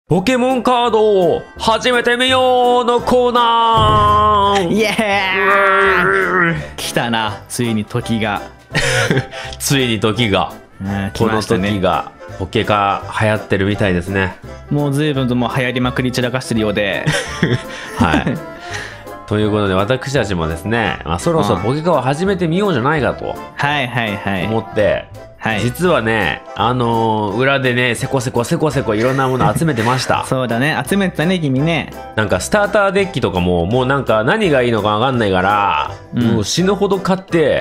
ポケモンカードを始めてみようのコーナー。 イエーイ来たな、ついに時が。 ついに時が、この時がポケカ流行ってるみたいですね。 もう随分ともう流行りまくり散らかしてるようで。 はいということで私たちもですね、そろそろポケカを始めてみようじゃないかと思って、実はね、裏でねせこせこいろんなもの集めてました。 そうだね、集めてたね君ね。 なんかスターターデッキとかももうなんか何がいいのか分かんないから、もう死ぬほど買って、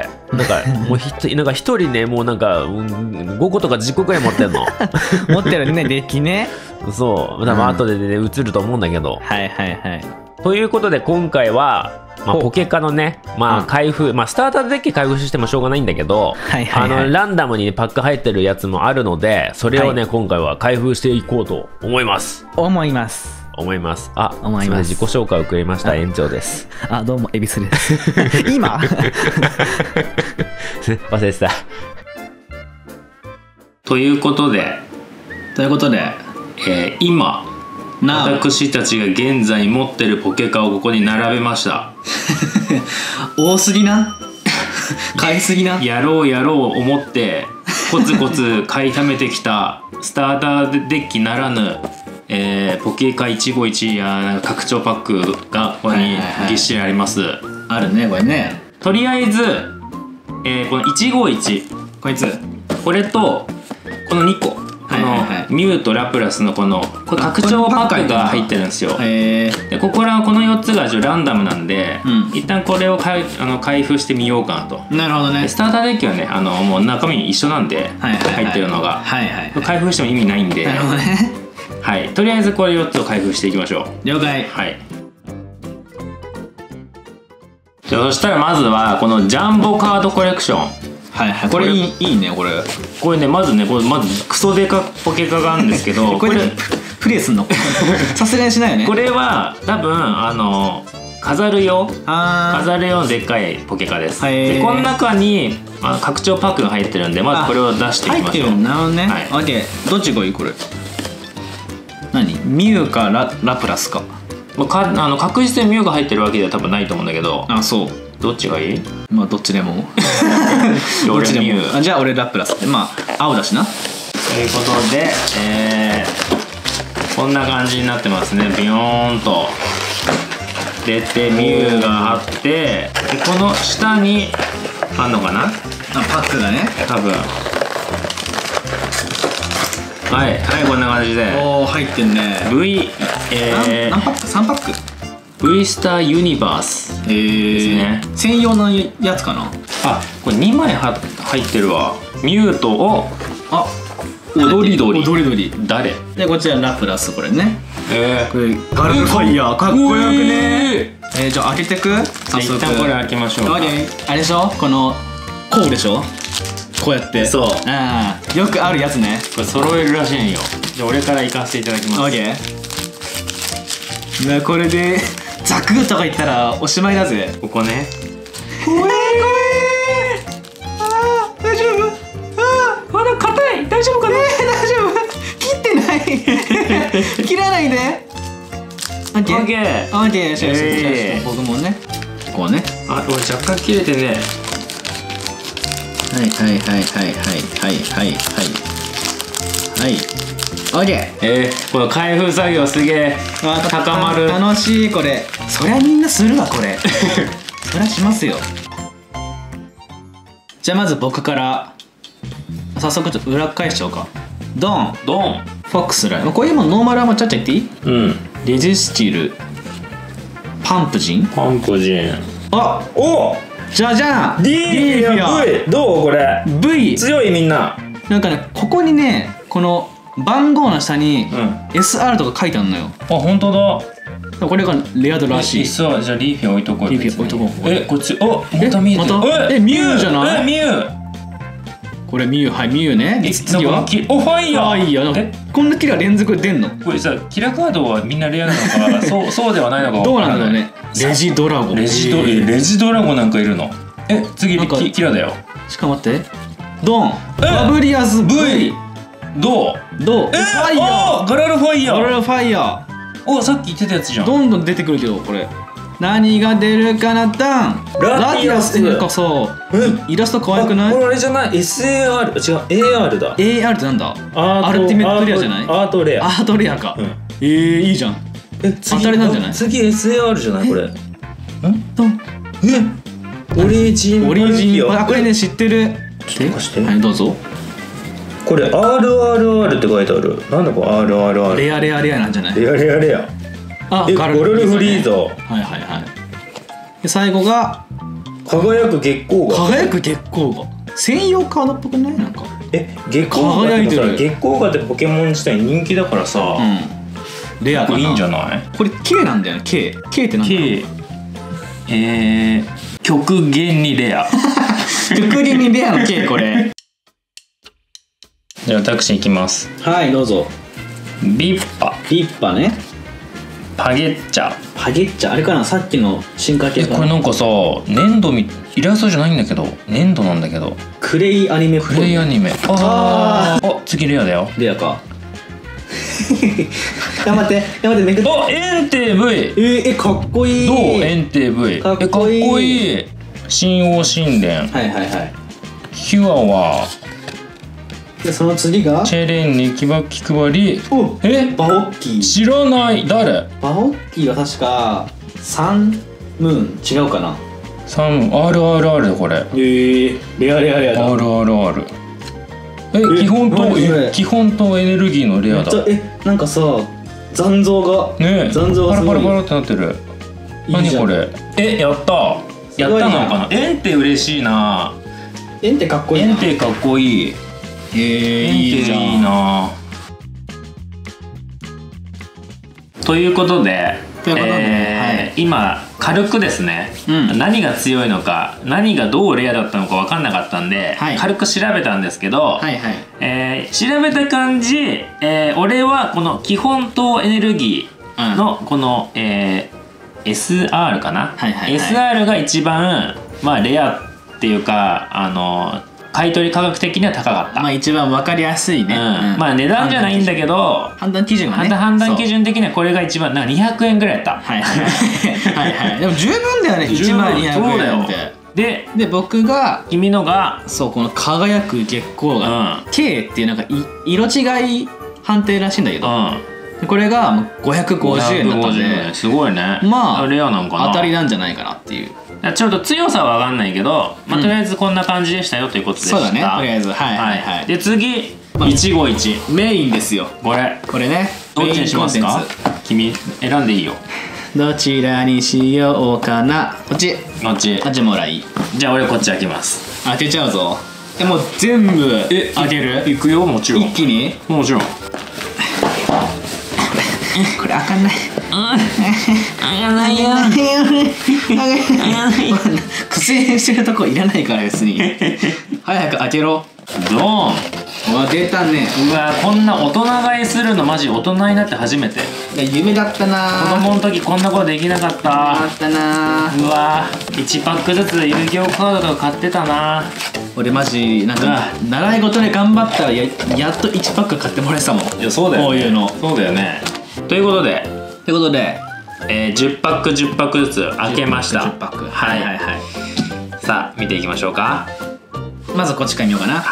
なんかもうなんか一人ねもうなんか、5個とか10個くらい持ってんの。 持ってるねデッキね。 そう多分後でね、映ると思うんだけど。ということで今回は、ポケカのね、開封、スターターデッキ開封してもしょうがないんだけど、ランダムにパック入ってるやつもあるので、それをね、今回は開封していこうと思います。 思います。 あ、それで自己紹介をくれました園長です。 あ、どうも恵比寿です。今忘れてた。ということで、今私たちが現在持ってるポケカをここに並べました。 多すぎな。買いすぎな。 やろう思ってコツコツ買いためてきたスターターデッキならぬ、ポケカ151や拡張パックがここにぎっしりあります。 あるねこれね。 とりあえず、この151これとこの2個、ミュウとラプラスのこの拡張パックが入ってるんですよ。でこの4つがランダムなんで、一旦これを開封してみようかなと。 なるほどね。 スターターデッキはねもう中身一緒なんで、入ってるのが開封しても意味ないんで、とりあえずこれ4つを開封していきましょう。 了解。 じゃあそしたらまずはこのジャンボカードコレクション。 これいいね。 これねまずクソデカポケカがあるんですけど、 これプレイすんの？さすがにしないよね。 これは多分飾る用のでっかいポケカです。でこの中に拡張パックが入ってるんで、まずこれを出していきましょう。 なるほどね。オッケー。どっちがいいこれ？何？ミュウかラプラスか。 確実にミュウが入ってるわけでは多分ないと思うんだけど。 あ、そう。 どっちがいい？ どっちでも。 どっちでも。 じゃあ俺ラプラスって青だしな。 ということで、こんな感じになってますね。ビヨーンと出てミュウがあって、でこの下にあんのかな？ パックがね。 多分。こんな感じで。 入ってんね。何パック？3パック。 V スターユニバースですね。 専用のやつかな。 これ2枚入ってるわ。ミュウと踊り誰でこちらラプラス。これね。これガルファイヤーかっこよくね。じゃあ開けてく。 一旦これ開けましょうか。 あれでしょ、こうでしょ、こうやって。 そう、 よくあるやつね。 これ揃えるらしいんよ。じゃあ俺から行かせていただきます。 オッケー。これでザクッとか言ったらおしまいだぜ。 ここね。 怖え。大丈夫？まだ硬い。大丈夫かな？大丈夫。切ってない。切らないで。オッケー。じゃあ僕もね。こうね。 俺若干切れてね。 オッケー。この開封作業すげえ高まる。 楽しいこれ。そりゃみんなするわこれ。そりゃしますよ。じゃあまず僕から早速ちょっと裏返しちゃおうか。ドンフォックスライ。こういうもんノーマルちゃっちゃ言っていい？レジスティル、パンプジン。じゃじゃん。 D や V どうこれ？ V 強いみんな。 なんかねここにねこの番号の下に SR とか書いてあるのよ。 本当だ。 これがレア度らしい。 じゃあリーフィン置いとこう。こっち。また見えてる。 ミュウじゃない？ ミュウ。 これミュウ。ミュウね。次はファイヤー。 こんなキラ連続で出んの？ これさ、キラカードはみんなレアなのかそうではないのかどうなんだろうね。レジドラゴンなんかいるの。次キラだよ。 しかも待って。ドンバブリアス V。 どうファイヤー、 ガラルファイヤー、 ガラルファイヤー。 お、さっき言ってたやつじゃん。 どんどん出てくるけど、これ何が出るかな。ダンラティオス。 なんかそうイラスト可愛くない？ これあれじゃない？ SAR、違う AR だ。 AR ってなんだ？アルティメットレアじゃない？ アートレア。 アートレアか。いいじゃん。当たりなんじゃない？ 次 SAR じゃないこれ。オリジン。 これね知ってる。 ちょっと貸して。 はい、どうぞ。 これ RRR って書いてある。なんだこれ RRR。 レアなんじゃない？ レア。 ガルフリーザー。 で最後が輝く月光が。 専用カードっぽくない？なんか月光がってさ、月光がってポケモン自体人気だからさ、 レアかな。 いいんじゃない？ これ K なんだよね。K ってなんだ？ K 極限にレア。 極限にレアの K これ。 じゃあ私いきます。 はい、どうぞ。 ビッパね。パゲッチャあれかな、さっきの進化系かな。 これなんかさ、粘土イラストじゃないんだけど、粘土なんだけど、 クレイアニメっぽい。 次レアだよ。 レアか。頑張ってめくって。 エンテ V。 かっこいい。 どう？エンテ V。かっこいい。神王神殿。ヒュアは。 でその次がチェレンに気配り。 バオッキー。 知らない。誰？ バオッキーは確かサンムーン違うかな。 サンムーン RRR だこれ。 レアだ。 RRR。基本とエネルギーのレアだ。 なんかさ残像がパラパラってなってる。何これ？やったのかな。エンテ嬉しいな。 エンテかっこいい。 いいじゃん。いいな。ということで、今軽くですね、何が強いのか何がどうレアだったのか分かんなかったんで、軽く調べたんですけど、調べた感じ、俺はこの基本とエネルギーのこの、SR かな、SR が一番レアっていうか買取価格的には高かった。 一番分かりやすいね。 値段じゃないんだけど、判断基準的にはこれが一番200円ぐらいやった。 でも十分だよね。1万200円って。で僕が君のがこの輝く月光が K っていうなんか色違い判定らしいんだけど、これが550円だったんで、 すごいね。レアなんかな。 当たりなんじゃないかなっていう。 ちょっと強さは分かんないけど、とりあえずこんな感じでしたよということでした。 そうだね、とりあえず。 で次、一期一会メインですよ。 これね。どっちにしますか？君選んでいいよ。 どちらにしようかな。こっちもらいい。 じゃあ俺こっち開けます。 開けちゃうぞ。もう全部開ける？ いくよ、もちろん。 一気に？ もちろん。 これ開かない。開かないよ。苦戦してるとこいらないから別に。早く開けろ。 ドーン。 うわ出たね。 うわこんな大人買いするのマジ大人になって初めて。 夢だったな。 子供の時こんなことできなかった。 あったな。 うわ1パックずつ遊戯王カードとか買ってたな。 俺マジなんか習い事で頑張ったら やっと1パック買ってもらえたもん。 いやそうだよね。 こういうの。 そうだよね。ということで10パック10パックずつ開けました。 10パック。 さあ見ていきましょうか。 まずこっちから見ようかな。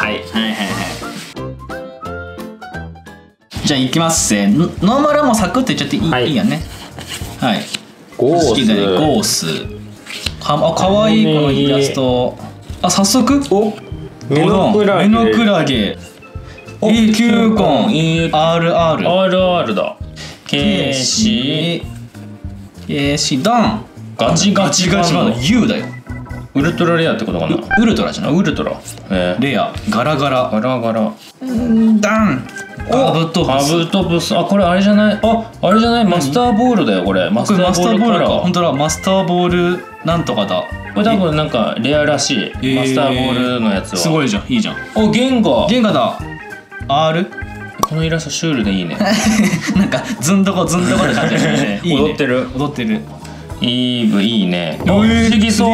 じゃあいきますぜ。ノーマルはもうサクッといっちゃっていいやね。ゴース。かわいいこのイラスト。早速メノクラゲ。 キューコン RR だ。 ケーシダンガチガチ版の U だよ。 ウルトラレアってことかな。 ウルトラじゃない。ウルトラレアガラガラダンカブトプス。 これあれじゃない。あれじゃない。マスターボールだよこれ。マスターボールか。 本当だ。マスターボールなんとかだ。 これ多分なんかレアらしい。マスターボールのやつはすごいじゃん。いいじゃん。 ゲンガだ。R。 このイラストシュールでいいね。 なんかずんどこって感じだね。 踊ってる。イーブいいね。不思議そう。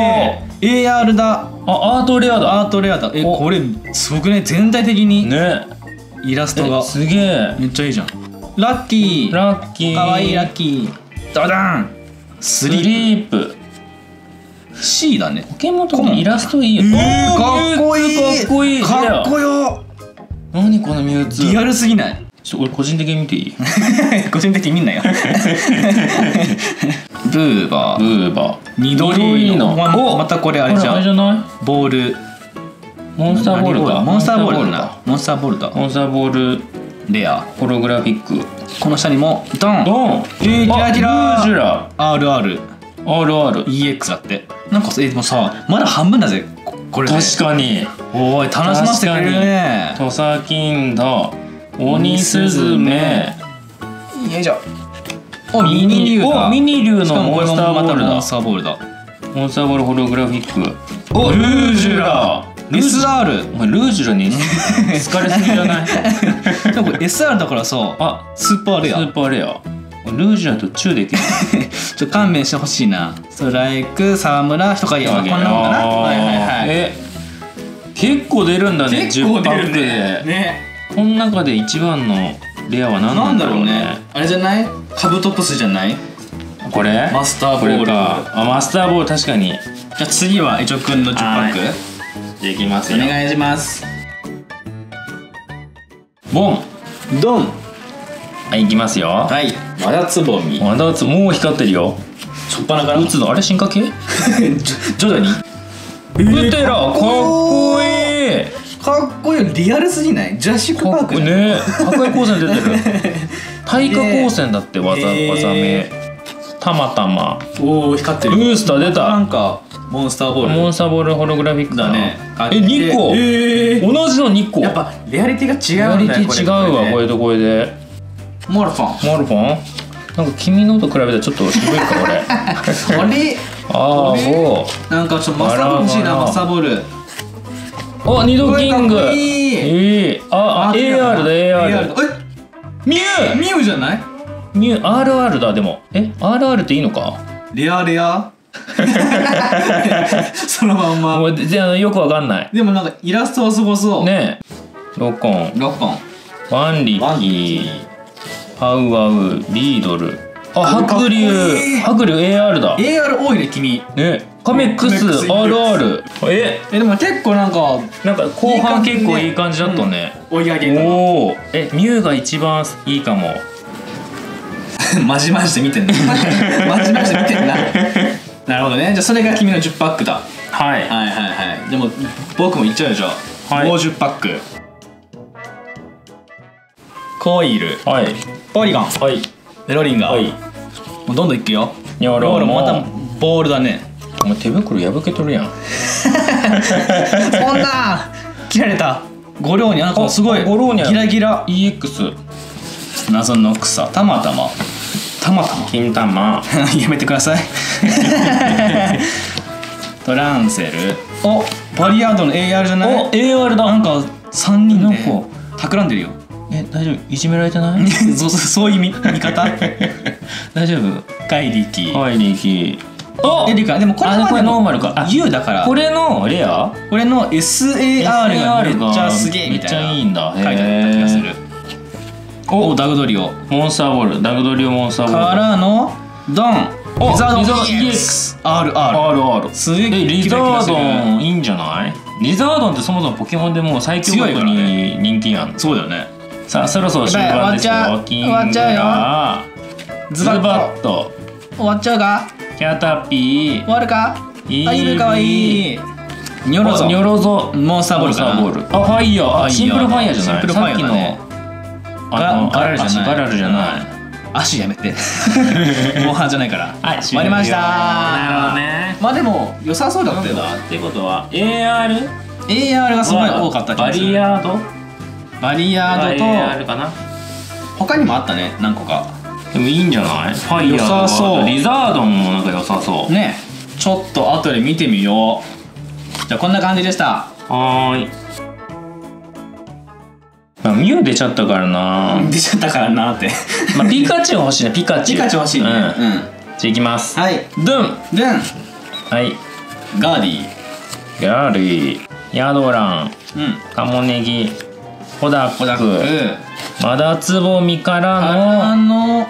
AR だ。 アートレアだ。 これすごくね全体的に。 ね。 イラストがすげえ、 めっちゃいいじゃん。ラッキー、 ラッキー、 かわいいラッキー。ダダン、ススリーリープ。 プ C だね。 ポケモンとかイラストいいよね。 かっこいい、 かっこいい。 かっこよ。 何このミュウツー。 リアルすぎない？ 俺個人的に見ていい？ 個人的に見んなよ。ブーバー、 ブーバー、 緑のまたこれあれじゃん。 あれじゃない？ ボール、 モンスターボールか。 モンスターボールだな。モンスターボールだ。 モンスターボールレア、 ホログラフィック。 この下にもドン。 ドン。 キラキラ。 ルージュラ。 RR。 RR。 EX だって。なんかでもさ、まだ半分だぜ。これで。 確かに。 おい、楽しませてくれるね。 トサキンだ。オニスズメ。 よいしょ。お、ミニ竜だ。 お、ミニ竜のモンスターボールだ。 モンスターボールだ。 モンスターボールホログラフィック。お、ルージュラ。 SR。 お前ルージュラに疲れすぎじゃない？ でもこれ SR だからさ、 あ、 スーパーレア。 スーパーレア。ルージュラとチューできる。 ちょっと勘弁してほしいな。ストライク、沢村、人影、こんなもんかな。はいはいはい。 結構出るんだね。10パックで。 ね。 この中で一番のレアは何なんだろうね。 あれじゃない？カブトプスじゃない？ これ？ マスターボール。 これか。あ、マスターボール確かに。 じゃあ次はエチョくんの10パック。 じゃあいきますよ。 お願いします。 ボン。 ドン。 はい、いきますよ。 はい。まだつぼみ。 まだつ、もう光ってるよ。 しょっぱなから。 打つのあれ進化系？ 徐々に。 ウテラ、かっこいい。 かっこいい。リアルすぎない？ジュラシックパークね。破壊光線出てる。耐火光線だって技名。たまたま。 おお、光ってる。 ブースター出た。 なんかモンスターボール。 モンスターボールホログラフィックだね。 2個。同じの2個。 やっぱレアリティが違うんだよ。 レアリティ違うわ、これとこれで。 モルフォン。 モルフォン。なんか君のと比べたらちょっと渋いか俺。 あれ？ ああ、そう。 なんかちょっとマスターボール欲しいな、マスターボール。 あ、ニドキング。 いい。 あ、AR だ AR。ミュウ。 ミュウじゃない？ ミュウ RR だでも。RR っていいのか？ レアレア？そのまんま。 よくわかんない。 でもなんかイラストはすごそう。 ねえ。ロコン。ワンリキー。ハウアウ、リードル。あ、白竜 AR だ。 AR 多いね君ね。カメックス RR。 でも結構なんか後半結構いい感じだったね。 追い上げが。 おお。ミュウが一番いいかも。 まじまじで見てんな。まじまじで見てんな。なるほどね。じゃあそれが君の10パックだ。 はいはいはいはい。でも僕もいっちゃうよじゃあ。もう10パック。コイル。 はい。 ポリゴン。 はい。 メロリンガー。 はい。 もうどんどんいくよ。 ニョロもまたボールだね。 お前手袋破けとるやん。 そんな切られた。ゴローニャ、なんかすごいギラギラ。 EX。 謎の草。たまたま金玉。 やめてください。トランセル。お、バリアードの AR じゃない？ お、AR だ。 なんか3人で企んでるよ。 大丈夫？いじめられてない？ そういう見方？ 大丈夫？ 怪力。 怪力。 エリカ、でもこれはノーマルか。 U だから。 これのレア？ これの SAR がめっちゃすげえみたいな。 めっちゃいいんだ。 書いてあった気がする。お、ダグドリオ。 モンスターボール。ダグドリオモンスターボール。 からのドン。リザードン EX。RR。すげえ。 リザードンいいんじゃない？リザードンってそもそもポケモンでもう最強格に人気やん。 そうだよね。 さあそろそろ終盤ですよ。 終わっちゃうよ。ズバッと終わっちゃうか？ キャタピー。 終わるか？いいかわいい。ニョロゾ。モンスターボールかな。 あ、ファイヤー。シンプルファイヤーじゃない？ シンプルファイヤーだね。 ガラルじゃない。 足やめて。モンハンじゃないから。 はい、 終わりました。 なるほどね。 まあでも良さそうだったよ。 ってことは AR がすごい多かった気がする。バリヤードと AR かな。 他にもあったね、何個か。 でもいいんじゃない？ファイヤーとか。良さそう。リザードンもなんか良さそうね。ちょっと後で見てみよう。じゃあこんな感じでした。 はーい。まあミュウ出ちゃったからな。 出ちゃったからなって。 まあピカチュウ欲しいね。ピカチュウ欲しいね。 じゃあいきます。 はい。 ドゥン。はい。 ガーディ。 ヤドラン。カモネギ。 コダック、マダツボミからの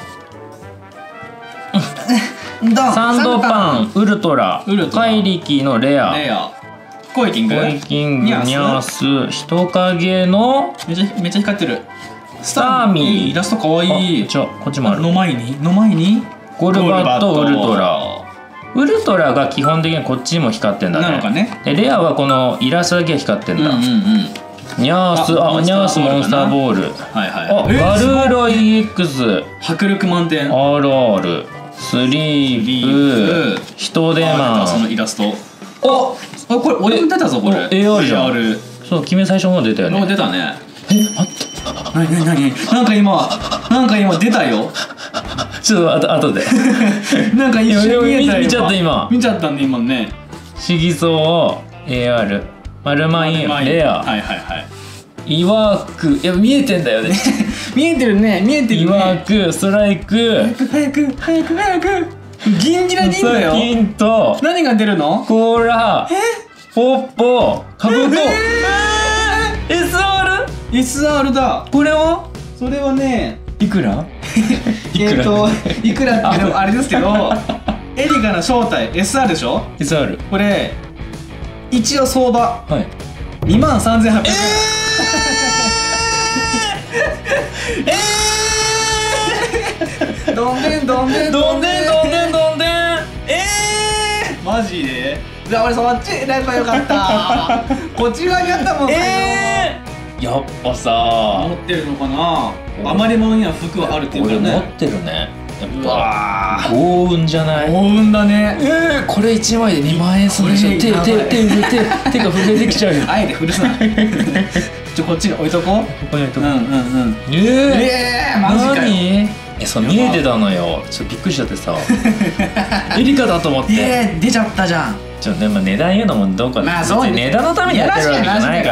サンドパン、ウルトラ、怪力のレア、 コイキング、 ニャース、人影のめっちゃ光ってるスターミー、 イラストかわいい。 こっちもある。 の前にゴルバット、ウルトラ。ウルトラが基本的にこっちにも光ってんだね。 なのかね。 でレアはこのイラストだけが光ってんだ。ニャース、ニャースモンスターボール。ガルーロ EX、 迫力満点。 RR、スリープ、人手マン。 そのイラスト。これ俺も出たぞこれ。 AR じゃん。そう、君最初の方出たよね。 出たね。待って。何なんか今出たよ。 ちょっと後で。 なんか一瞬見えたよ。 見ちゃった今。 見ちゃったんで今ね。 シギソウ AR、マルマインレア。イワーク、いや見えてんだよね。 見えてるね。 イワーク、ストライク。 早く。ギンギラギンだよ。 ギンと何が出るの？ コーラ、ポッポ、カブト。SR だ。 これは？それはね、 いくら？ いくらってあれですけど、エリカの正体 SR でしょ？ SR。 これ一応相場23,800円。どんでんマジで？じゃあ俺そっち選べばよかった。こっち側にあったもん。 やっぱさ持ってるのかな。余り物には服はあるっていうかね。 俺持ってるね。やっぱ幸運じゃない？ 幸運だね。 これ1枚で2万円するでしょ。手が震えてきちゃうよ。 あえて古すな。こっちに置いとこう。ここに置いとこう。マジかよ。 そう見えてたのよ。ちょっとびっくりしちゃってさ。エリカだと思って。 出ちゃったじゃん。 でも値段言うのもどうか。値段のためにやってるわけじゃないから。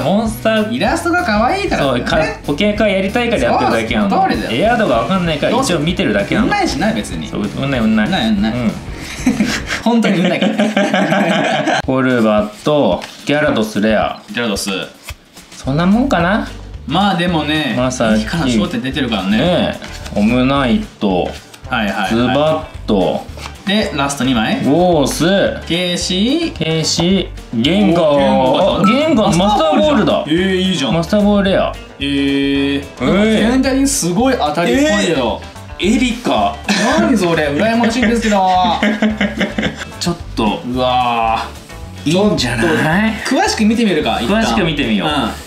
モンスターイラストが可愛いから。 そう、ポケカやりたいからやってるだけなの。エアードが分かんないから一応見てるだけなの。 うんないしない別に。 うんない。 本当にうんないから。 コルバット、ギャラドスレア。そんなもんかな。 まあでもね、 まさきから焦点出てるからね。 オムナイト、ズバット。 でラスト2枚。 ゴース、 ケイシ、 ゲンガー、マスターボールだ。 いいじゃん。 マスターボールレア。 全体にすごい当たりっぽいよ。 エリカ。 何それ、羨ましいんですけど。 ちょっとうわいいんじゃない？ 詳しく見てみるか。 詳しく見てみよう。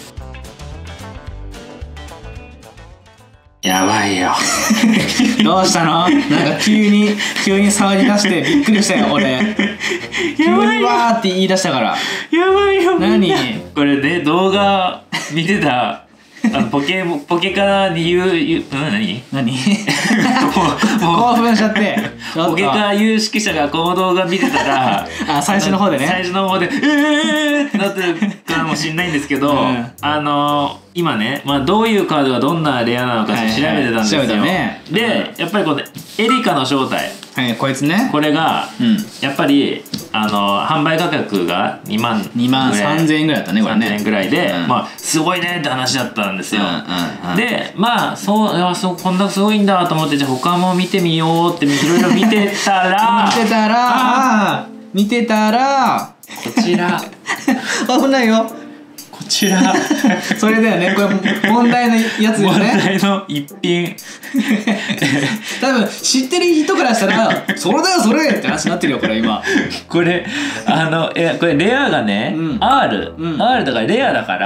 やばいよ。 どうしたの？なんか急に騒ぎ出してびっくりしたよ俺。急にわーって言い出したから。 やばいよ。 何？ これで動画見てたポケカに何？ 興奮しちゃって。 ポケカ有識者がこの動画見てたら、 最初の方でね。 最初の方でってなってるかもしれないんですけど、今ね、どういうカードがどんなレアなのか調べてたんですよ。で、やっぱりこのエリカの正体。 こいつね。 これがやっぱり販売価格が2万 3,000円ぐらいだったねこれね。 3,000円ぐらいですごいねって話だったんですよ。でそうこんなすごいんだと思って、じゃあ他も見てみようっていろいろ見てたらこちら危ないよ。 こちらそれだよね。これ問題のやつよね。 問題の一品。 多分知ってる人からしたらそれだよそれって話になってるよこれ今。 これこれレアがね、R だからレアだから、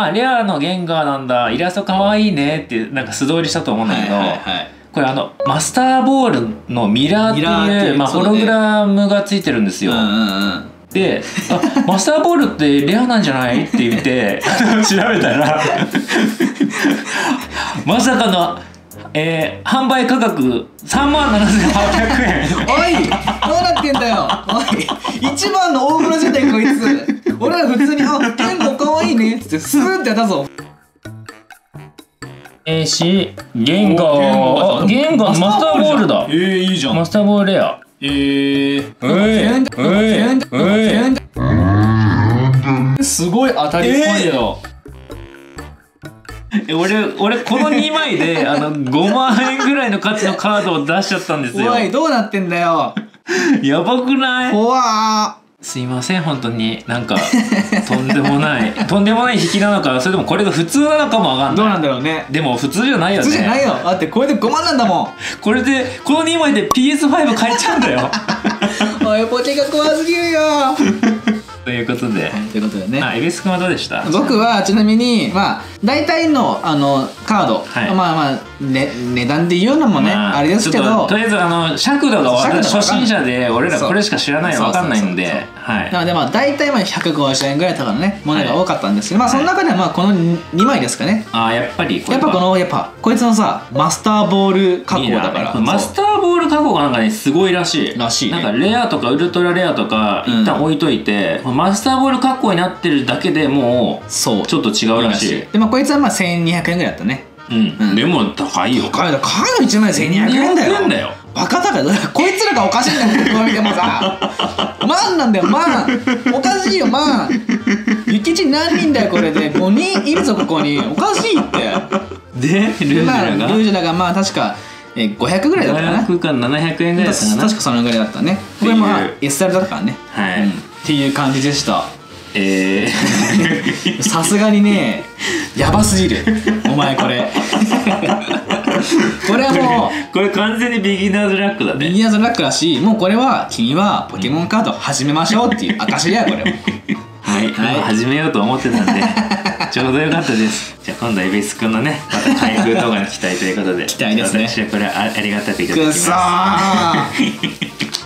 レアのゲンガーなんだ、イラストかわいいねってなんか素通りしたと思うんだけど、これマスターボールのミラーっていうホログラムがついてるんですよ。でマスターボールってレアなんじゃないって言って調べたらまさかの、販売価格37,800円。 おいどうなってんだよおい。一番の大風呂じゃないこいつ。俺ら普通に結構かわいいねっつってスーってやったぞ。 ゲンガーマスターボールだ。 いいじゃん。 マスターボールレア。 すごい当たりっぽいよ。 俺この2枚で5万円ぐらいの価値のカードを出しちゃったんですよ。 おいどうなってんだよ。 やばくない？ 怖ー。 すいません本当になんかとんでもない引きなのか、それともこれが普通なのかもわかんない。 どうなんだろうね。 でも普通じゃないよね。 普通じゃないよ。だってこれで5万なんだもん。 これでこの2枚で PS5 買えちゃうんだよ。 おいポケが怖すぎるよ。 ということで、 ということでね。 恵比寿君はどうでした？ 僕はちなみに大体のカード、値段で言うのもね、あれですけど、 とりあえず尺度が初心者で俺らこれしか知らないの分かんないんで、 なので大体150円ぐらいとかのねものが多かったんですけど、その中ではこの2枚ですかね。 やっぱこいつのさマスターボール加工だから。 マスターボール加工がなんかねすごいらしい。なんかレアとかウルトラレアとか一旦置いといて、マスターボール加工になってるだけでもうちょっと違うらしい。 でこいつは1200円ぐらいだったね。 でも高いよ。 高いの1枚1200円だよ。バカ高い。こいつらがおかしいんだよ。こう見てもさ万なんだよ万。おかしいよ万。諭吉何人だよこれで。5人いるぞここに。おかしいって。 でルージュラが確か500ぐらいだったかな。 500か700円ぐらいだったかな。 確かそのぐらいだったね。これSR だったからね。っていう感じでした。さすがにねやばすぎるお前これ。これはもうこれ完全にビギナーズラックだね。 ビギナーズラックだし、もうこれは君はポケモンカード始めましょうっていう証だよこれも。 始めようと思ってたんでちょうどよかったです。じゃあ今度は恵比寿君のねまた開封動画に期待ということで。 期待ですね。 私はこれありがたくいただきます。 くそー